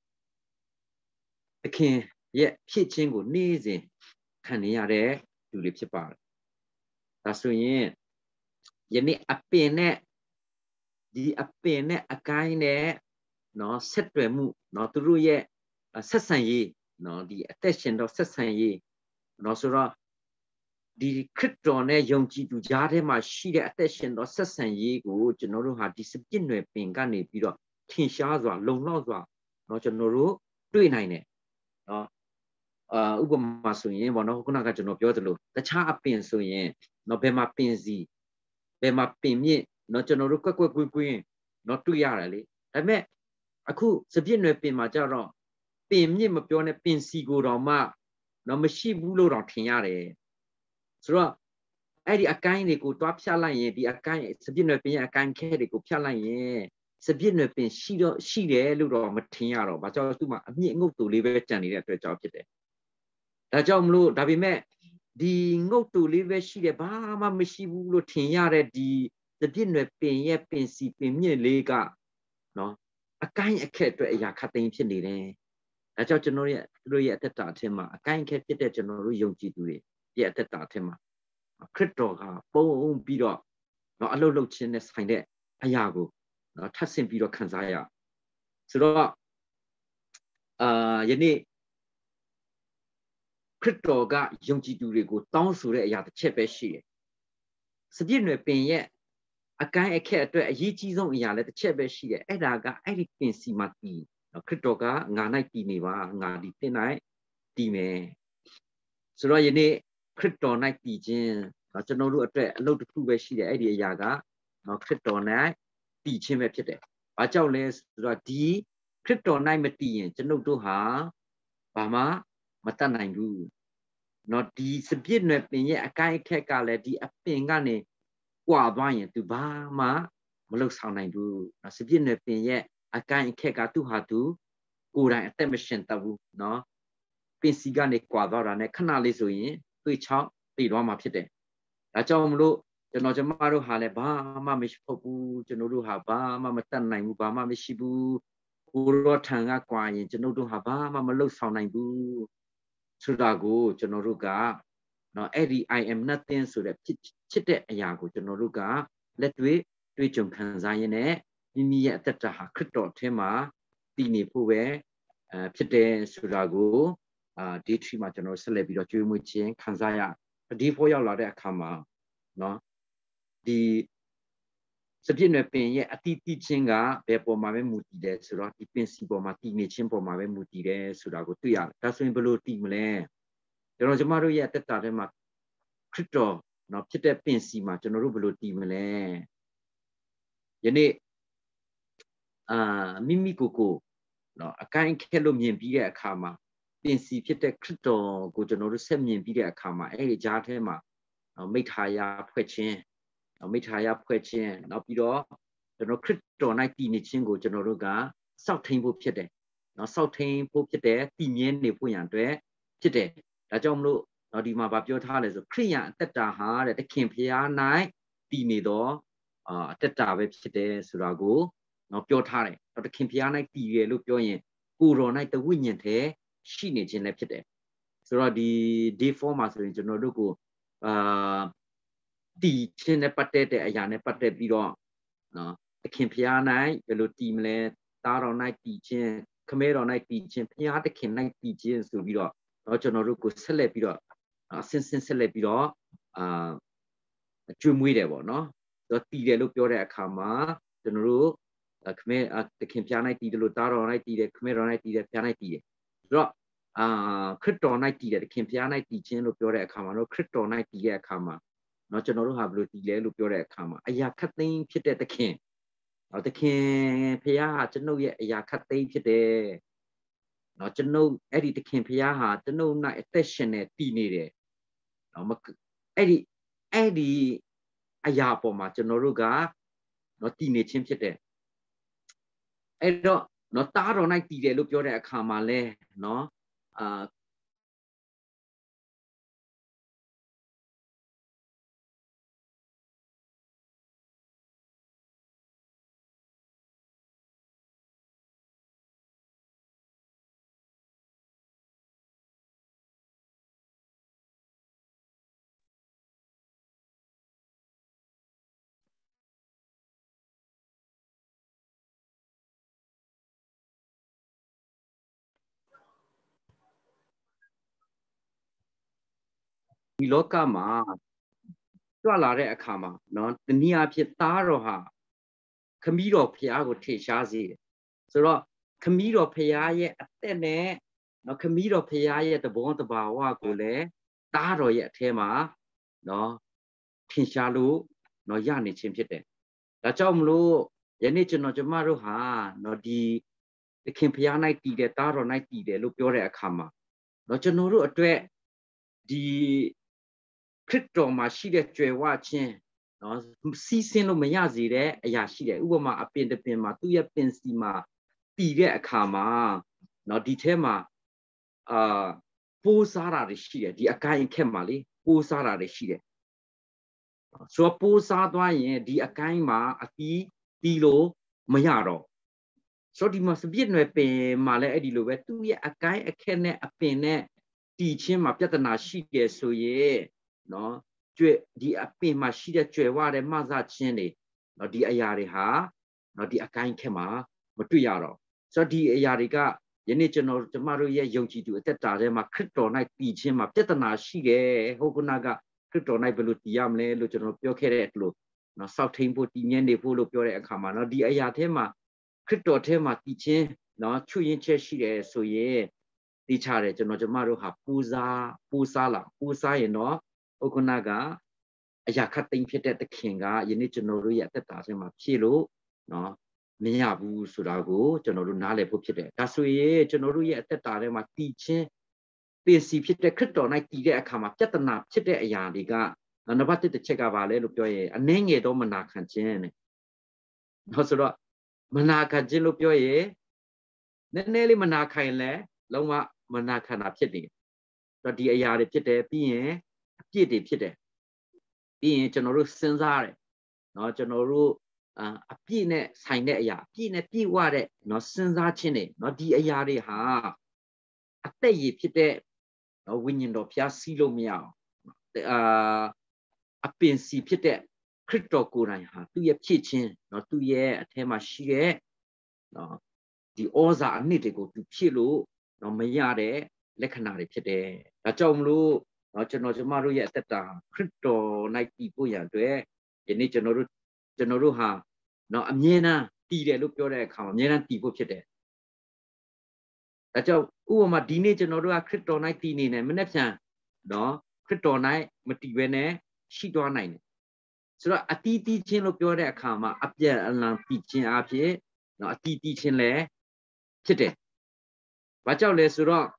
သခင်ရဲ့ဖြစ်ခြင်းကိုနေ့စဉ်ခံနေရတဲ့လူတွေဖြစ်ပါတယ်ဒါဆိုရင်ယနေ့အပင်နဲ့အကိုင်းနဲ့နော်ဆက်တွယ်မှုနော်သူတို့ရဲ့ဆက်ဆံရေးနော်ဒီအသက်ရှင်တော့ဆက်ဆံရေးနော်ဆိုတော့ဒီခရစ်တော်နဲ့ယုံကြည်သူကြားထဲမှာရှိတဲ့အသက်ရှင်တော့ဆက်ဆံရေးကိုကျွန်တော်တို့ဟာဒီစပြည့်နွယ်ပင်ကနေပြီးတော့ထင်ရှားစွာလုံလောက်စွာနော်ကျွန်တော်တို့တွေ့နိုင်တယ်နော်ဥပမာဆိုရင်ပေါ့နော်ခုနကကျွန်တော်ပြောသလိုတခြားအပင်ဆိုရင်နော်ဘယ်မှာပင်စီဘယ်မှာပင်မြင့်နော်ကျွန်တော်တို့ကွက်ကွက်ကွင်းနော်တွေ့ရတယ်လေဒါပေမဲ့အခုစပြည့်နွယ်ပင်မှာကြတော့ပင်မြင့်မပြောနဲ့ပင်စီကိုတော့မှနော်မရှိဘူးလို့တော့ထင်ရတယ်ဆိုတော့အဲ့ဒီအကိုင်းတွေကိုတွားဖြတ်လိုက်ရင်ဒီအကိုင်းစပြည့်နွယ်ပင်ရဲ့အကိုင်းခဲတွေကိုဖြတ်လိုက်ရင်စပြည့်နွယ်ပင်ရှိတယ်လို့တော့မထင်ရတော့ဘာကြောင့်သူ့မှာအမြင့်အငုတ်တူလေးပဲကြံနေတဲ့အတွက်ကြောင့်ဖြစ်တယ်ဒါကြောင့်မလို့ဒါပေမဲ့ဒီငုတ်တူလေးပဲရှိတယ်ဘာမှမရှိဘူးလို့ထင်ရတဲ့ဒီစပြည့်နွယ်ပင်ရဲ့ပင်စီပင်မြင့်လေးကနော်အကိုင်းအခက်အတွက်အရာခတ်သိမ်းဖြစ်နေတယ်ဒါကြောင့်ကျွန်တော်တို့ရဲ့အသက်တာအထက်မှာအကိုင်းအခက်ဖြစ်တဲ့ကျွန်တော်တို့ယုံကြည်သူတွေရဲ့အသက်တာအထက်မှာခရစ်တော်ကပုံပြီးတော့နော်အလုတ်လုတ်ခြင်းနဲ့ဆိုင်တဲ့အရာကိုနော်ထပ်ဆင့်ပြီးတော့ခံစားရဆိုတော့ယနေ့ခရစ်တော်ကယုံကြည်သူတွေကိုတောင်းဆိုတဲ့အရာတစ်ချက်ပဲရှိတယ်စပြည့်နွယ်ပင်ရဲ့အကိုင်းအခက်အတွက်အရေးကြီးဆုံးအရာလည်းတစ်ချက်ပဲရှိတယ်အဲ့ဒါကအဲ့ဒီပင်စီမှာတည်ခရစ်တော်ကငါ၌တည်နေပါငါဒီသင်၌တည်မယ်ဆိုတော့ယနေ့ခရစ်တော်၌တည်ခြင်းကျွန်တော်တို့အတွက်အလုပ်တစ်ခုပဲရှိတယ်အဲ့ဒီအရာကခရစ်တော်၌တည်ခြင်းပဲဖြစ်တယ်ဘာကြောင့်လဲဆိုတော့ဒီခရစ်တော်၌မတည်ရင်ကျွန်ုပ်တို့ဟာဘာမှမတတ်နိုင်ဘူးနော်ဒီစပြည့်နွယ်ပင်ရဲ့အကိုင်းအခက်ကလည်းဒီအပင်ကနေကွာသွားရင်သူဘာမှမလုပ်ဆောင်နိုင်ဘူးနော်စပြည့်နွယ်ပင်ရဲ့အကိုင်းအခက်ကသူ့ဟာသူကိုယ်တိုင်အသက်မရှင်တတ်ဘူးနော်ပင်စီကနေကွာသွားတာနဲ့ခဏလေးဆိုရင်တွေ့ချောက်ပြေးသွားမှာဖြစ်တယ်ဒါကြောင့်မလို့ကျွန်တော်ကျမတို့ဟာလည်းဘာမှမရှိဘူးကျွန်တော်တို့ဟာဘာမှမတတ်နိုင်ဘူးဘာမှမရှိဘူးကိုရောထံကကွာရင်ကျွန်တော်တို့ဟာဘာမှမလုပ်ဆောင်နိုင်ဘူးဆိုတာကိုကျွန်တော်တို့ကနော်အဲ့ဒီ I am nothing ဆိုတဲ့ဖြစ်တဲ့အရာကိုကျွန်တော်တို့ကလက်တွေ့ကြုံခံစားရင်းနဲ့မိမိရဲ့အသက်တာဟာခရစ်တော်အထက်မှာတည်နေဖို့ပဲဖြစ်တယ်ဆိုတာကိုဒီထရီမှာကျွန်တော်ဆက်လက်ပြီးတော့ကြွေးမွေးခြင်းခံစားရဒီဖို့ရောက်လာတဲ့အခါမှာနော်ဒီစပြည့်နွယ်ပင်ရဲ့အတိတိချင်းကဘယ်ပေါ်မှာပဲမူတည်တယ်ဆိုတော့ဒီပင်စီပေါ်မှာတည်နေခြင်းပေါ်မှာပဲမူတည်တယ်ဆိုတာကိုတွေ့ရတယ်ဒါဆိုရင်ဘယ်လိုတည်မလဲကျွန်တော်ကျမတို့ရဲ့တက်တာထဲမှာခရစ်တော်နော်ဖြစ်တဲ့ပင်စီမှာကျွန်တော်တို့ဘယ်လိုတည်မလဲယနေ့မိမိကိုနော်အကိုင်းခဲလို့မြင်ပြီးတဲ့အခါမှာပင်စီဖြစ်တဲ့ခရစ်တော်ကိုကျွန်တော်တို့ဆက်မြင်ပြီးတဲ့အခါမှာအဲ့ဒီကြားထဲမှာမိဋ္ဌာယဖွဲ့ခြင်းမိဋ္ဌာယဖွဲ့ခြင်းနောက်ပြီးတော့ကျွန်တော်ခရစ်တော်၌တည်နေခြင်းကိုကျွန်တော်တို့ကစောင့်ထိန်ဖို့ဖြစ်တယ်နော်စောင့်ထိန်ဖို့ဖြစ်တယ်တည်မြဲနေဖို့ရန်အတွက်ဖြစ်တယ်ဒါကြောင့်မလို့နော်ဒီမှာဗာပြောထားလဲဆိုခရိယာအသက်တာဟာတဲ့သခင်ဖျား၌တည်နေတော့အသက်တာပဲဖြစ်တယ်ဆိုတာကိုနော်ပြောထားတယ်တော့သခင်ဖျား၌တည်ရလို့ပြောရင်ကိုယ်တော်၌တဝိညာဉ်ထဲရှိနေခြင်းလည်းဖြစ်တယ်ဆိုတော့ဒီ day 4မှာဆိုရင်ကျွန်တော်တို့ကိုတည်ခြင်းနဲ့ပတ်သက်တဲ့အရာနဲ့ပတ်သက်ပြီးတော့နော်သခင်ဖျား၌ဘယ်လိုတည်မလဲသားတော်၌တည်ခြင်းခမဲတော်၌တည်ခြင်းဖျားသခင်၌တည်ခြင်းဆိုပြီးတော့နော်ကျွန်တော်တို့ကိုဆက်လက်ပြီးတော့ဆင်းဆက်လက်ပြီးတော့ကျွေးမွေးတယ်ပေါ့နော်ဆိုတော့တည်တယ်လို့ပြောတဲ့အခါမှာကျွန်တော်တို့ခမဲသခင်ဖျား၌တည်တယ်လို့သားတော်၌တည်တယ်ခမဲတော်၌တည်တယ်ဖျား၌တည်တယ်ဆိုတော့ခရစ်တော်၌တည်တယ်သခင်ဖျား၌တည်ခြင်းလို့ပြောတဲ့အခါမှာတော့ခရစ်တော်၌တည်တဲ့အခါမှာနော်ကျွန်တော်တို့ဟာဘယ်လိုတည်လဲလို့ပြောတဲ့အခါမှာအရာခတ်သိမ်းဖြစ်တဲ့သခင်သခင်ဖျားဟာကျွန်ုပ်ရဲ့အရာခတ်သိမ်းဖြစ်တယ်နော်ကျွန်ုပ်အဲ့ဒီသခင်ဖျားဟာကျွန်ုပ်၌အသက်ရှင်နေတည်နေတယ်နော်အဲ့ဒီအရာပေါ်မှာကျွန်တော်တို့ကနော်တည်နေခြင်းဖြစ်တယ်အဲ့တော့နော်သားတော်၌တည်တယ်လို့ပြောတဲ့အခါမှာလဲနော်ဒီလောကမှာကြွလာတဲ့အခါမှာနော်တနည်းအားဖြင့်သားတော်ဟာခမည်းတော်ဖျားကိုထေရှားစေတယ်ဆိုတော့ခမည်းတော်ဖျားရဲ့အသက်နဲ့နော်ခမီးတော်ဖရာရဲ့တဘောတဘာဝကိုလည်းတားတော်ရဲ့အထဲမှာနော်ထင်ရှားလို့နော်ရနေခြင်းဖြစ်တယ်ဒါကြောင့်မလို့ယနေ့ကျွန်တော်ကျမတို့ဟာနော်ဒီသခင်ဖရာ၌တည်တယ်တားတော်၌တည်တယ်လို့ပြောတဲ့အခါမှာနော်ကျွန်တော်တို့အတွက်ဒီခရစ်တော်မှာရှိတဲ့ကြွယ်ဝခြင်းနော်စီးဆင်းလို့မရစေတဲ့အရာရှိတယ်ဥပမာအပင်တစ်ပင်မှာသူ့ရဲ့ပင်စီမှာတည်တဲ့အခါမှာနော်ဒီထဲမှာပိုးစားတာတွေရှိတယ်ဒီအကိုင်းခက်မှာလေပိုးစားတာတွေရှိတယ်ဆိုတော့ပိုးစားသွားရင်ဒီအကိုင်းမှာအသီးတီးလို့မရတော့ဆိုတော့ဒီမှာစပြည့်နွယ်ပင်မှာလည်းအဲ့ဒီလိုပဲသူ့ရဲ့အကိုင်းအခက်နဲ့အပင်နဲ့တီးချင်းမှာပြဿနာရှိတယ်ဆိုရင်နော်ကျွဲဒီအပင်မှာရှိတဲ့ကျွဲဝတဲ့မဆချင်းတွေနော်ဒီအရာတွေဟာနော်ဒီအကိုင်းခက်မှာမတွေ့ရတော့ဆိုတော့ဒီအရာတွေကယနေ့ကျမတို့ရဲ့ယုံကြည်သူအသက်တာထဲမှာခရစ်တော်၌တည်ခြင်းမှာပြဿနာရှိတယ်ဟုတ်ကနာကခရစ်တော်၌ဘယ်လိုတည်ရမလဲလို့ကျွန်တော်ပြောခဲ့တဲ့လို့နော်စောက်ထိန်ဖို့တည်မြဲနေဖို့လို့ပြောတဲ့အခါမှာနော်ဒီအရာထဲမှာခရစ်တော်ထဲမှာတည်ခြင်းနော်ချွတ်ရင်ချက်ရှိတယ်ဆိုရင်သိချတယ်ကျမတို့ဟာပူစားရင်တော့ဟုတ်ကနာကအရာခတ်သိမ်းဖြစ်တဲ့သခင်ကယနေ့ကျွန်တော်တို့ရဲ့အသက်တာထဲမှာဖြည့်လို့နော်မရဘူးဆိုတာကိုကျွန်တော်တို့နားလည်ဖို့ဖြစ်တယ်ဒါဆိုရင်ကျွန်တော်တို့ရဲ့အသက်တာထဲမှာတည်ခြင်းပင်စီဖြစ်တဲ့ခရစ်တော်၌တည်တဲ့အခါမှာပြဿနာဖြစ်တဲ့အရာတွေကနံပါတ်1တစ်ချက်ကပါလဲလို့ပြောရင်အနှဲငယ်တော့မနာခံခြင်းနဲ့ဟုတ်ဆိုတော့မနာခံခြင်းလို့ပြောရင်နည်းနည်းလေးမနာခံရင်လည်းလုံးဝမနာခံတာဖြစ်တယ်တော့ဒီအရာတွေဖြစ်တယ်ပြီးရင်အပြစ်တွေဖြစ်တယ်ပြီးရင်ကျွန်တော်တို့စဉ်းစားတယ်เนาะကျွန်တော်တို့အပြည့်နဲ့ဆိုင်တဲ့အရာအပြည့်နဲ့ပြည့်ဝတဲ့เนาะစဉ်းစားခြင်းတွေเนาะဒီအရာတွေဟာအသက်ရည်ဖြစ်တဲ့เนาะဝိညာဉ်တော်ဖျားစီးလို့မရအောင်အပင်စီဖြစ်တဲ့ခရစ်တော်ကိုယ်တိုင်ဟာသူ့ရဲ့ဖြစ်ခြင်းเนาะသူ့ရဲ့အထဲမှာရှိတဲ့เนาะဒီဩဇာအနှစ်တွေကိုသူဖြစ်လို့เนาะမရတဲ့လက္ခဏာတွေဖြစ်တယ်ဒါကြောင့်မလို့နော်ကျမတို့ရဲ့အသက်တာခရစ်တော်၌တည်ဖို့ရန်အတွက်ဒီနေ့ကျွန်တော်တို့ဟာနော်အမြဲတမ်းတည်တယ်လို့ပြောတဲ့အခါမှာအမြဲတမ်းတည်ဖို့ဖြစ်တယ်ဒါကြောင့်ဥပမာဒီနေ့ကျွန်တော်တို့ကခရစ်တော်၌တည်နေတယ်မနေ့ဖြန်နော်ခရစ်တော်၌မတည်ဘဲနဲ့ရှိသွားနိုင်တယ်ဆိုတော့အတီးတီးချင်းလို့ပြောတဲ့အခါမှာအပြည့်အလံတည်ခြင်းအဖြစ်နော်အတီးတီးချင်းလည်းဖြစ်တယ်ဘာကြောင့်လဲဆိုတော့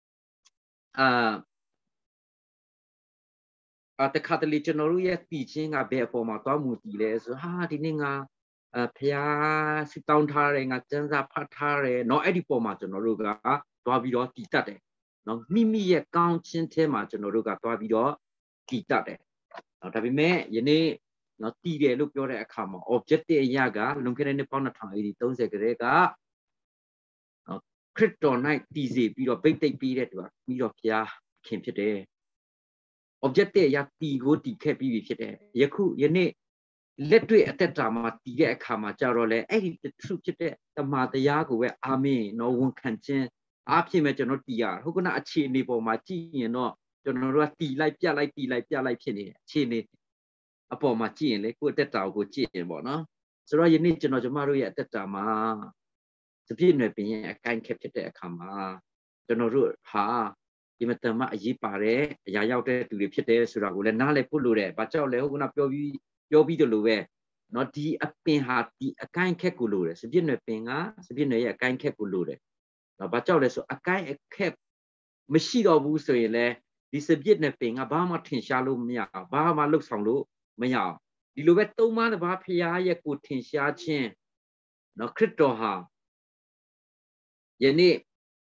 တခါတလေကျွန်တော်တို့ရဲ့တည်ခြင်းကဘယ်အပေါ်မှာသွားမူတည်လဲဆိုဟာဒီနေ့ငါဖျားစစ်တောင်းထားတယ်ငါစံစာဖတ်ထားတယ်เนาะအဲ့ဒီပေါ်မှာကျွန်တော်တို့ကသွားပြီးတော့တည်တတ်တယ်เนาะမိမိရဲ့ကောင်းခြင်းထဲမှာကျွန်တော်တို့ကသွားပြီးတော့တည်တတ်တယ်ဒါပေမဲ့ယနေ့เนาะတည်တယ်လို့ပြောတဲ့အခါမှာ objective အရာကလွန်ခဲ့တဲ့နှစ်ပေါင်း2030ကလေးကခရစ်တော်၌တည်စေပြီးတော့ဗိတ်သိက်ပြီးတဲ့သူကပြီးတော့ဖျားခင်ဖြစ်တယ်objective အရာတည်ကိုတည်ခဲ့ပြီးဖြစ်တယ်ယနေ့လက်တွေ့အသက်တာမှာတည်တဲ့အခါမှာကြတော့လေအဲ့ဒီသူဖြစ်တဲ့တမန်တရားကိုပဲအာမင်နော်ဝန်ခံခြင်းအားဖြင့်ပဲကျွန်တော်တည်ရဟုတ်ကဲ့အခြေအနေပေါ်မှာကြည့်ရင်တော့ကျွန်တော်တို့ကတည်လိုက်ပြလိုက်ဖြစ်နေတယ်အခြေအနေအပေါ်မှာကြည့်ရင်လေကိုယ့်အသက်တာကိုကြည့်ရင်ပေါ့နော်ဆိုတော့ယနေ့ကျမတို့ရဲ့အသက်တာမှာစပြည့်နွယ်ပင်ရဲ့အကိုင်းခက်ဖြစ်တဲ့အခါမှာကျွန်တော်တို့ဟာဒီမတမအရေးပါတဲ့အရာရောက်တဲ့သူတွေဖြစ်တယ်ဆိုတာကိုလည်းနားလည်ဖို့လိုတယ်။ဘာကြောင့်လဲဟုတ်ကနာပြောပြီးတယ်လို့ပဲเนาะဒီအပင်ဟာဒီအကိုင်းခက်ကိုလိုတယ်စပြည့်နယ်ပင်ကစပြည့်နယ်ရဲ့အကိုင်းခက်ကိုလိုတယ်။နော်ဘာကြောင့်လဲဆိုအကိုင်းအခက်မရှိတော့ဘူးဆိုရင်လည်းဒီစပြည့်နယ်ပင်ကဘာမှထင်ရှားလို့မရအောင်ဘာမှလှုပ်ဆောင်လို့မရအောင်ဒီလိုပဲသုံးပါးတစ်ပါးဖျားရဲ့ကိုထင်ရှားခြင်းเนาะခရစ်တော်ဟာယနေ့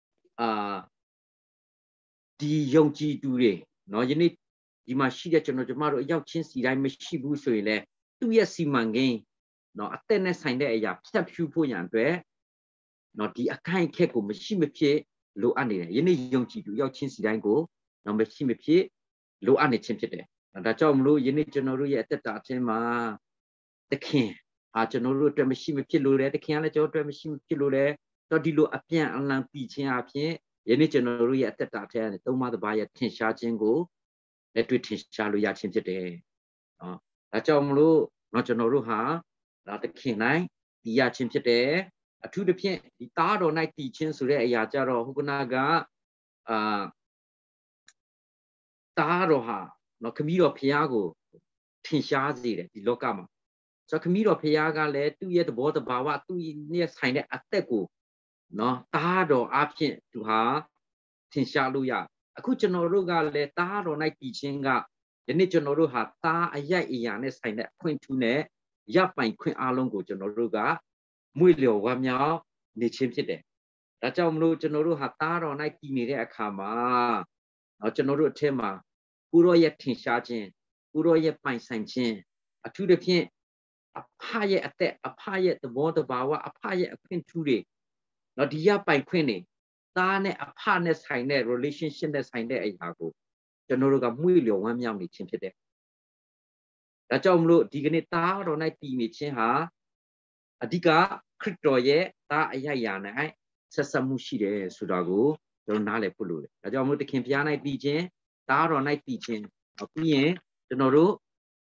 ဒီယုံကြည်သူတွေเนาะယနေ့ဒီမှာရှိတဲ့ကျမတို့အရောက်ချင်းစီတိုင်းမရှိဘူးဆိုရင်လည်းသူ့ရဲ့စီမံကိန်းเนาะအသက်နဲ့ဆိုင်တဲ့အရာဖြတ်ဖြူဖို့ရန်အတွက်เนาะဒီအခိုင်အခက်ကိုမရှိမဖြစ်လိုအပ်နေတယ်ယနေ့ယုံကြည်သူရောက်ချင်းစီတိုင်းကိုเนาะမရှိမဖြစ်လိုအပ်နေခြင်းဖြစ်တယ်ဒါကြောင့်မလို့ယနေ့ကျွန်တော်တို့ရဲ့အသက်တာအချင်းမှာသခင်ကျွန်တော်တို့အတွက်မရှိမဖြစ်လို့တယ်သခင်ကလည်းကျွန်တော်တို့အတွက်မရှိမဖြစ်လို့တယ်တော့ဒီလိုအပြန်အလှန်ပြီးခြင်းအပြင်ယနေ့ကျွန်တော်တို့ရဲ့အသက်တာထဲကနေသုံးပါးတစ်ပါးရဲ့ထင်ရှားခြင်းကိုလက်တွေ့ထင်ရှားလို့ရခြင်းဖြစ်တယ်။ဒါကြောင့်မလို့ကျွန်တော်တို့ဟာဒါသခင်၌တည်ရခြင်းဖြစ်တယ်။အထူးသဖြင့်ဒီသားတော်၌တည်ခြင်းဆိုတဲ့အရာကြတော့ဟုတ်ကနာကตาโรหะเนาะขมีโรพยากูทิ้งช้าสิเลยที่โลกามาจะขมีโรพยากันเลยตู้เย็นบ่อตบ่าวตู้เนี่ยใส่เนี่ยอัตเตกูเนาะตาโรอาเพียนดูหาทิ้งช้าลุยาအခုကျွန်တော်တို့ကလည်းตาโรในปีချင်းကယနေ့ကျွန်တော်တို့ဟာตาအရိုက်အရာနဲ့ဆိုင်တဲ့အခွင့်ထူးနဲ့ရပိုင်ခွင့်အားလုံးကိုကျွန်တော်တို့ကမွေ့လျော်ဝမ်းမြောက်နေခြင်းဖြစ်တယ်။ဒါကြောင့်မလို့ကျွန်တော်တို့ဟာตาโรในတည်နေတဲ့အခါမှာကျွန်တော်တို့အထက်မှာကိုရောရဲ့ထင်ရှားခြင်းကိုရောရဲ့ပိုင်ဆိုင်ခြင်းအထူးသဖြင့်အဖရဲ့အသက်အဖရဲ့သဘောတဘာဝအဖရဲ့အခွင့်ထူးတွေနော်ဒီရပိုင်ခွင့်တွေသားနဲ့အဖနဲ့ဆိုင်တဲ့ relationship နဲ့ဆိုင်တဲ့အရာကိုကျွန်တော်တို့ကမှု့လျော်ဝမ်းမြောက်နေခြင်းဖြစ်တယ်။ဒါကြောင့်မလို့ဒီကနေ့သားတော်၌တည်နေခြင်းဟာအဓိကခရစ်တော်ရဲ့သားအရာရာ၌ဆက်ဆက်မှုရှိတယ်ဆိုတာကိုကျွန်တော်နားလည်ဖို့လိုတယ်။ဒါကြောင့်မလို့တခင်ဘုရား၌တည်ခြင်းသားတော်၌တည်ခြင်းပြီးရင်ကျွန်တော်တို့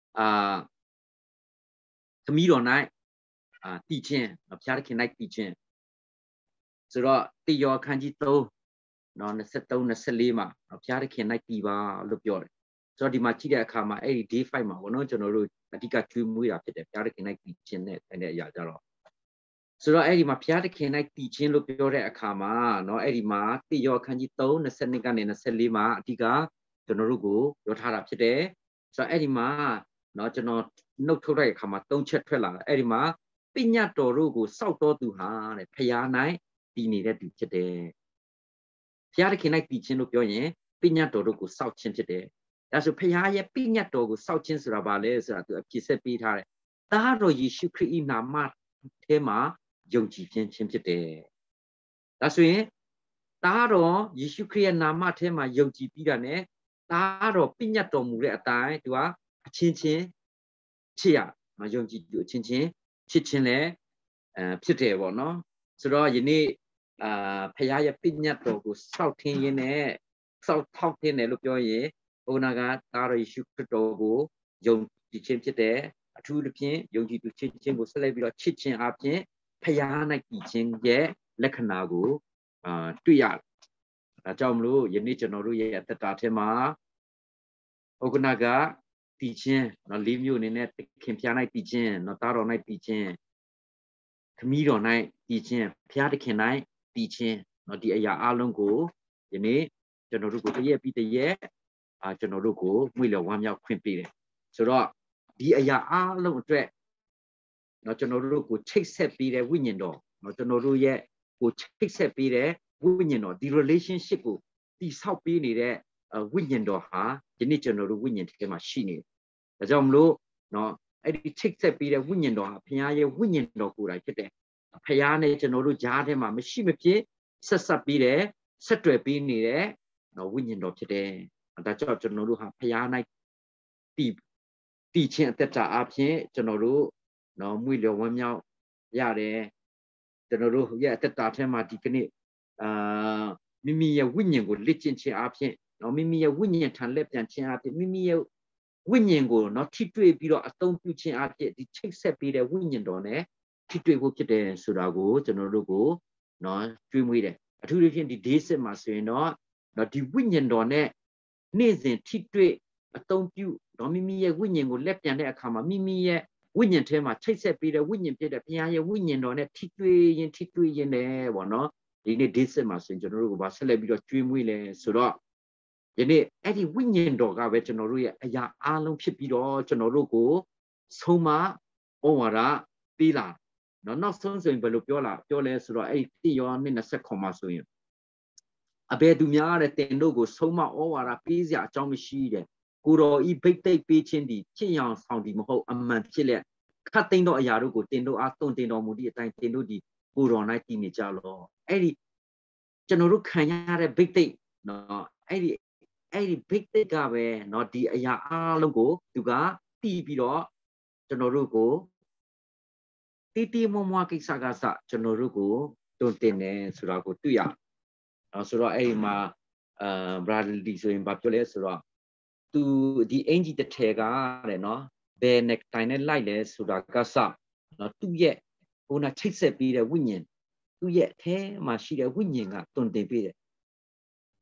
သမီးတော်၌တည်ခြင်းဘုရားသခင်၌တည်ခြင်းဆိုတော့တိယောခန်းကြီး3နော်23 24မှာဘုရားသခင်၌တည်ပါလို့ပြောတယ်ဆိုတော့ဒီမှာကြည့်တဲ့အခါမှာအဲ့ဒီ day 5မှာဘောနော်ကျွန်တော်တို့အဓိကကျွေးမွေးတာဖြစ်တယ်ဘုရားသခင်၌တည်ခြင်းနဲ့တဲ့အရာကြတော့ဆိုတော့အဲ့ဒီမှာဘုရားသခင်၌တည်ခြင်းလို့ပြောတဲ့အခါမှာနော်အဲ့ဒီမှာတိယောခန်းကြီး3 22ကနေ24မှာအဓိကကျွန်တော်တို့ကိုပြောထားတာဖြစ်တယ်ဆိုတော့အဲ့ဒီမှာနော်ကျွန်တော်နှုတ်ထုတ်တဲ့အခါမှာ3ချက်ထွက်လာတယ်အဲ့ဒီမှာပညတ်တော်တို့ကိုစောက်တော်သူဟာတဲ့ဖျား၌တည်နေတဲ့သူဖြစ်တယ်ဖျားသခင်၌တည်ခြင်းလို့ပြောရင်ပညတ်တော်တို့ကိုစောက်ခြင်းဖြစ်တယ်ဒါဆိုဖျားရဲ့ပညတ်တော်ကိုစောက်ခြင်းဆိုတာဘာလဲဆိုတာသူအဖြစ်ဆက်ပေးထားတယ်သားတော်ယေရှုခရစ်၏နာမထဲမှာယုံကြည်ခြင်းဖြစ်တယ်ဒါဆိုရင်သားတော်ယေရှုခရစ်ရဲ့နာမထဲမှာယုံကြည်ပြီးတာ ਨੇ သားတော်ပညတ်တော်မူတဲ့အတိုင်းသူကအချင်းချင်းချစ်ရယုံကြည်သူအချင်းချင်းချစ်ခြင်းလည်းဖြစ်တယ်ပေါ့နော်ဆိုတော့ယနေ့ဖခင်ရဲ့ပညတ်တော်ကိုစောက်ထင်းရင်းနဲ့စောက်ထောက်ထင်းတယ်လို့ပြောရင်ဘုရားကသားတော်ယေရှုခရစ်တော်ကိုယုံကြည်ခြင်းဖြစ်တယ်အထူးသဖြင့်ယုံကြည်သူချစ်ခြင်းကိုဆက်လက်ပြီးတော့ချစ်ခြင်းအပြင်ဖခင်၌တည်ခြင်းရဲ့လက္ခဏာကိုတွေ့ရတယ်ဒါကြောင့်မလို့ယနေ့ကျွန်တော်တို့ရဲ့အသက်တာထဲမှာဥက္ကနာကတည်ခြင်းနော်၄မျိုးအနေနဲ့ခင်ဖျား၌တည်ခြင်းနော်သားတော်၌တည်ခြင်းခမီးတော်၌တည်ခြင်းဖျားသခင်၌တည်ခြင်းနော်ဒီအရာအလုံးကိုယနေ့ကျွန်တော်တို့ကိုတရက်ပြီးတရက်ကျွန်တော်တို့ကိုမွေလဝမ်းမြောက်ခွင့်ပေးတယ်ဆိုတော့ဒီအရာအလုံးအတွက်နော်ကျွန်တော်တို့ကိုချိတ်ဆက်ပေးတဲ့ဝိညာဉ်တော်နော်ကျွန်တော်တို့ရဲ့ကိုချိတ်ဆက်ပေးတဲ့ဝိညာဉ်တော်ဒီ relationship ကိုတည်ဆောက်ပေးနေတဲ့ဝိညာဉ်တော်ဟာဒီနေ့ကျွန်တော်တို့ဝိညာဉ်ထဲမှာရှိနေတယ်ဒါကြောင့်မလို့နော်အဲ့ဒီချိတ်ဆက်ပေးတဲ့ဝိညာဉ်တော်ဟာဘုရားရဲ့ဝိညာဉ်တော်ကိုယ်တိုင်ဖြစ်တယ်ဘုရားနဲ့ကျွန်တော်တို့ကြားထဲမှာမရှိမဖြစ်ဆက်ဆက်ပြီးတဲ့ဆက်တွယ်ပေးနေတဲ့နော်ဝိညာဉ်တော်ဖြစ်တယ်ဒါကြောင့်ကျွန်တော်တို့ဟာဘုရား၌တည်ခြင်းအသက်တာအပြင်ကျွန်တော်တို့နော်မွေလျော်ဝမ်းမြောက်ရတယ်ကျွန်တော်တို့ရဲ့အသက်တာထဲမှာဒီကနေ့မိမိရဲ့ဝိညာဉ်ကိုလက်ကျင့်ခြင်းအပြင်နော်မိမိရဲ့ဝိညာဉ်ထံလက်ပြန်ခြင်းအပြင်မိမိရဲ့ဝိညာဉ်ကိုနော်ထိတွေ့ပြီးတော့အသုံးပြုခြင်းအပြင်ဒီချိတ်ဆက်ပေးတဲ့ဝိညာဉ်တော်နဲ့ထိတွေ့ဖို့ဖြစ်တယ်ဆိုတာကိုကျွန်တော်တို့ကိုနော်တွေးမွေးတယ်အထူးသဖြင့်ဒီ day စစ်မှာဆိုရင်တော့ဒီဝိညာဉ်တော်နဲ့နေ့စဉ်ထိတွေ့အသုံးပြုတော့မိမိရဲ့ဝိညာဉ်ကိုလက်ပြန်တဲ့အခါမှာမိမိရဲ့ဝိညာဉ်ထဲမှာချိတ်ဆက်ပေးတဲ့ဝိညာဉ်ဖြစ်တဲ့ဘုရားရဲ့ဝိညာဉ်တော်နဲ့ထိတွေ့ရင်တယ်ပေါ့နော်ဒီနေ့ day စစ်မှာဆိုရင်ကျွန်တော်တို့ကဆက်လက်ပြီးတော့ကျွေးမွေးလဲဆိုတော့ယနေ့အဲ့ဒီဝိညာဉ်တော်ကပဲကျွန်တော်တို့ရဲ့အရာအလုံးဖြစ်ပြီးတော့ကျွန်တော်တို့ကိုဆုံးမဩဝါဒပေးလာနော်နောက်ဆုံးဆိုရင်ဘယ်လိုပြောလဲဆိုတော့အဲ့ဒီယော29မှာဆိုရင်အဘယ်သူများတဲ့တင်တို့ကိုဆုံးမဩဝါဒပေးစရာအကြောင်းမရှိတဲ့ကိုတော်ဤဘိတ်သိက်ပေးခြင်းဒီချစ်ရောင်ဆောင်ဒီမဟုတ်အမှန်ဖြစ်လက်ခတ်သိမ်းသောအရာတို့ကိုတင်တို့အားသွန်တင်တော်မူသည့်အတိုင်းတင်တို့ဒီကိုတော်၌တည်နေကြလောအဲ့ဒီကျွန်တော်တို့ခံရတဲ့ဘိတ်သိက်နော်အဲ့ဒီဘိတ်သိက်ကပဲเนาะဒီအရာအားလုံးကိုသူကတီးပြီးတော့ကျွန်တော်တို့ကိုတီးမွားကိစ္စကစကျွန်တော်တို့ကိုတွန်းတင်တယ်ဆိုတာကိုတွေ့ရအောင်ဆိုတော့အဲ့ဒီမှာbrotherly ဆိုရင်ဘာပြောလဲဆိုတော့သူဒီအင်ဂျီတစ်ထည်ကတဲ့เนาะဘယ်နဲ့တိုင်းနဲ့လိုက်လဲဆိုတာကစเนาะသူ့ရဲ့ဟိုနာချိတ်ဆက်ပြီးတဲ့ဝိညာဉ်သူ့ရဲ့အထဲမှာရှိတဲ့ဝိညာဉ်ကတွန်းတင်ပေးတယ်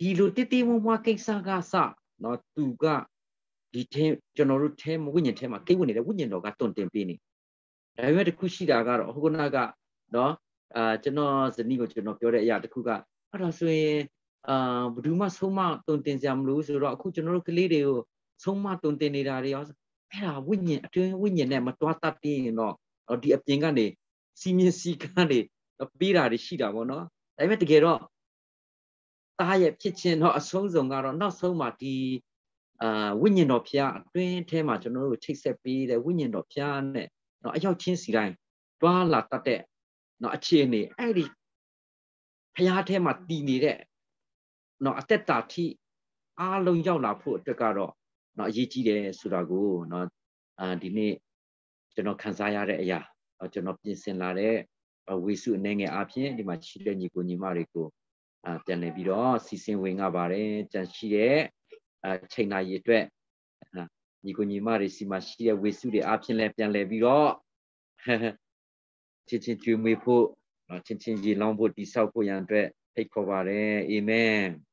ဒီလိုတိတိမွားမွားကိစ္စကစနော်သူကဒီထဲကျွန်တော်တို့ထဲဝိညာဉ်ထဲမှာကိတ်ဝင်နေတဲ့ဝိညာဉ်တော်ကတွန်တင်ပေးနေဒါပေမဲ့တခုရှိတာကတော့ဟိုကနာကနော်ကျွန်တော်ဇနီးကိုကျွန်တော်ပြောတဲ့အရာတစ်ခုကအဲ့ဒါဆိုရင်ဘယ်သူမှဆုံးမတွန်တင်စရာမလိုဆိုတော့အခုကျွန်တော်တို့ကလေးတွေကိုဆုံးမတွန်တင်နေတာတွေရောအဲ့ဒါဝိညာဉ်အတွင်းဝိညာဉ်နဲ့မတွားတတ်ပြီးရင်တော့ဒီအပြင်ကနေစီမင်းစီကန်းတွေပေးတာတွေရှိတာပေါ့နော်ဒါပေမဲ့တကယ်တော့သားရဲ့ဖြစ်ခြင်းတော့အဆုံးစုံကတော့နောက်ဆုံးမှာဒီဝိညာဉ်တော်ဖျားအတွင်းထဲမှာကျွန်တော်တို့ချိတ်ဆက်ပေးတဲ့ဝိညာဉ်တော်ဖျားနဲ့နော်အရောက်ချင်းစီတိုင်းတွားလာတတ်တဲ့နော်အခြေအနေအဲ့ဒီဖျားထဲမှာတည်နေတဲ့နော်အသက်တာထိအားလုံးရောက်လာဖို့အတွက်ကတော့နော်အရေးကြီးတယ်ဆိုတာကိုနော်ဒီနေ့ကျွန်တော်ခန်းစားရတဲ့အရာကျွန်တော်ပြင်ဆင်လာတဲ့ဝေစုအနေငယ်အပြင်ဒီမှာရှိတဲ့ညီကိုညီမတွေကိုပြန်လည်ပြီးတော့စီစဉ်ဝင်ရပါတယ်ကြံရှိတဲ့ချိန်နာရီအတွက်ညီကိုညီမတွေစီမှာရှိတဲ့ဝေစုတွေအပြင်လည်းပြန်လည်ပြီးတော့ချင်းကျွေးမွေးဖို့ချင်းရေလောင်းဖို့တိဆောက်ဖို့ရန်အတွက်ဖိတ်ခေါ်ပါတယ်အာမင်